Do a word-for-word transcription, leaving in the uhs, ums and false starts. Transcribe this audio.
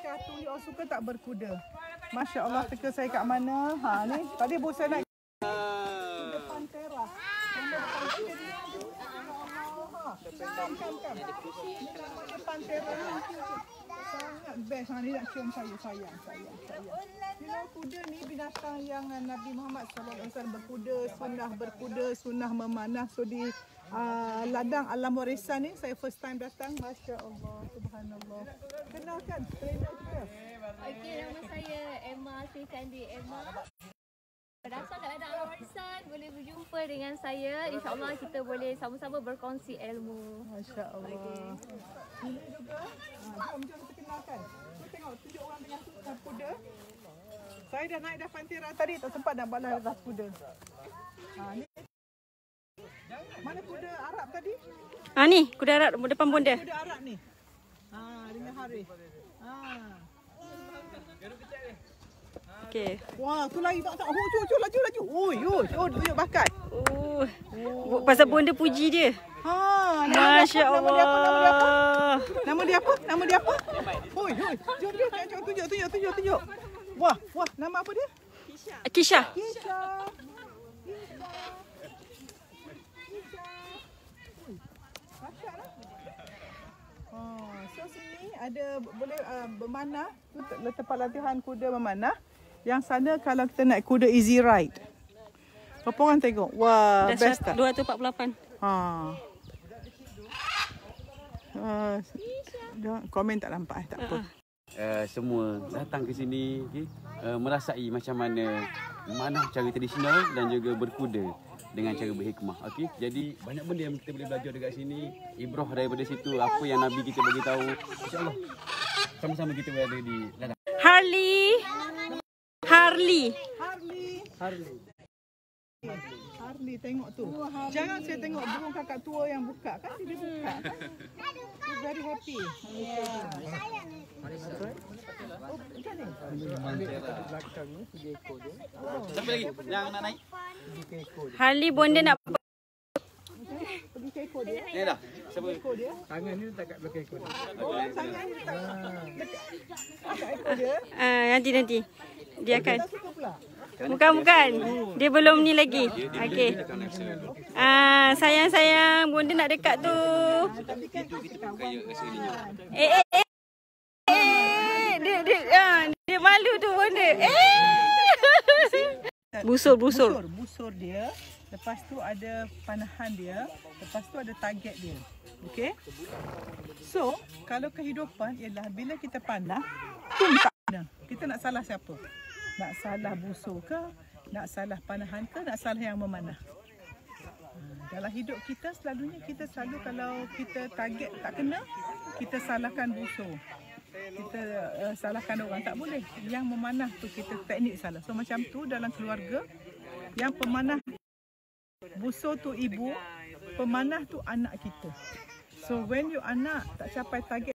Syatu, you all suka tak berkuda? Masya Allah, teka saya kat mana? Ha ni, tadi bosan nak kuda Pantera. Kuda Pantera. Kam, kam, kam. Kuda Pantera sangat best. Ha ni nak cium saya, sayang, sayang, sayang. You know, kuda ni binatang yang Nabi Muhammad sallallahu alaihi wasallam berkuda, sunnah berkuda, sunnah memanah. So di uh, ladang alam warisan ni saya first time datang. Masya Allah, subhanallah. Kenalkan trainer kita. Okey, nama saya Emma Sri Kandi. Emma datang kat ladang alam warisan, boleh berjumpa dengan saya. InsyaAllah kita boleh sama-sama berkongsi ilmu. Masya Allah. Okay. Ini juga, ha, jom, jom kita kenalkan. Kita tengok, tunjuk orang dengan kuda. Saya dah naik dah Pantera tadi, tak sempat nak balas atas kuda. Ha, ni. Mana kuda Arab tadi? Ah ni, kuda Arab depan bonda. Kuda Arab ni. Ha, dengan Harith. Ha. Okey. Wah, tu lagi tak tak. Oh, tu, tu laju laju. Oi, oi, oh, tunjuk bakat. Oh. oh. Pasal bonda puji dia. Ha, Masya Allah. Nama dia apa? Nama dia apa? Oi, oi. Jom, jom, jom, tunjuk, tunjuk, tunjuk, tunjuk. Wah, wah, nama apa dia? Kisha. Kisha. Kisha. Oh, so sini ada boleh uh, memanah, tu tempat latihan kuda memanah. Yang sana kalau kita naik kuda easy ride. Berapa orang tengok? Wah, dah best tak? dua ratus empat puluh lapan. Ha. Uh, komen tak nampak eh, tak apa. Uh, semua datang ke sini, okay? uh, merasai macam mana mana cara tradisional dan juga berkuda dengan cara berhikmah. Okey, jadi banyak benda yang kita boleh belajar dekat sini. Ibrah daripada situ, apa yang Nabi kita bagi tahu. Insya-Allah sama-sama kita berada di ladang. Harley. Harley. Harley. Harley. Harley tengok tu. Jangan saya tengok burung kakak tua yang buka kan, dia buka kan. He's very happy. Yeah. Oh, macam ni. Siapa lagi yang nak naik? Harley bonda nak Pergi ke ekor dia. Ni dah. Siapa? Ekor dia. Tangan ni letak kat belakang ekor dia. Oh, tangan ni letak dekat dekat ekor dia. ah nanti nanti. Dia akan Tak suka pula. Bukan bukan. Dia belum ni lagi. Okey. Ah sayang sayang bonda nak dekat tu. Eh eh eh. Eh dia dia ah, dia malu tu bonda. Eh. Busur busur. Busur, busur dia. Lepas tu ada panahan dia. Lepas tu ada target dia. Okey? So, kalau kehidupan ialah bila kita panah, tum tak kena. Kita nak salah siapa? Nak salah busur ke? Nak salah panahan ke? Nak salah yang memanah? Dalam hidup kita selalunya kita selalu kalau kita target tak kena, kita salahkan busur. Kita uh, salahkan orang, tak boleh. Yang memanah tu kita teknik salah. So macam tu dalam keluarga, yang pemanah busur tu ibu, pemanah tu anak kita. So when you anak tak capai target